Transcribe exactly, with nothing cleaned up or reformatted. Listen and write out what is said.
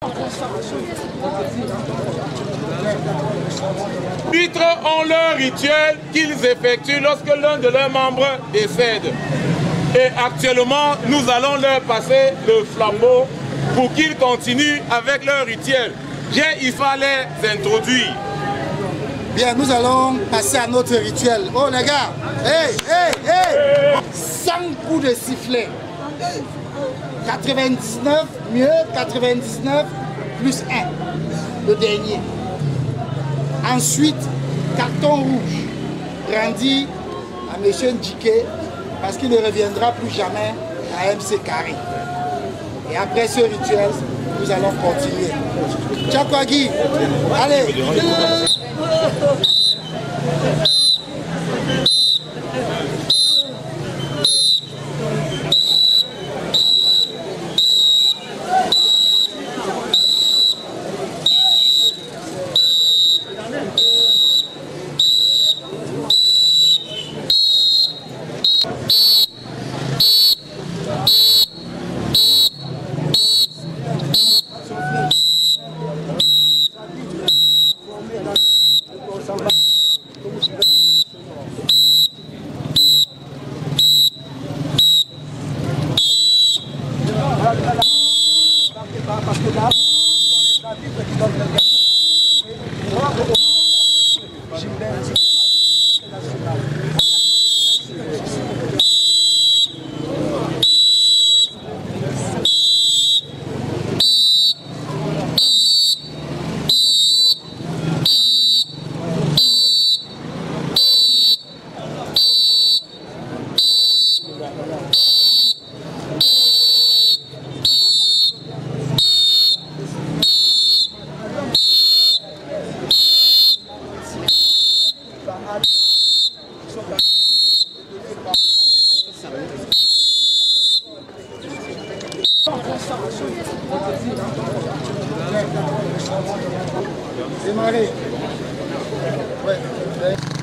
arbitres ont leur rituel qu'ils effectuent lorsque l'un de leurs membres décède. Et actuellement, nous allons leur passer le flambeau pour qu'ils continuent avec leur rituel. J'ai il fallait introduire. Bien, nous allons passer à notre rituel. Oh les gars, hey, hey, hey, cinq coups de sifflet. quatre-vingt-dix-neuf, mieux, quatre-vingt-dix-neuf plus un, le dernier. Ensuite, carton rouge, brandi à M. Ndjike, parce qu'il ne reviendra plus jamais à M C Carré. Et après ce rituel, nous allons continuer. Ciao Guy, allez. Démarrer. Ouais.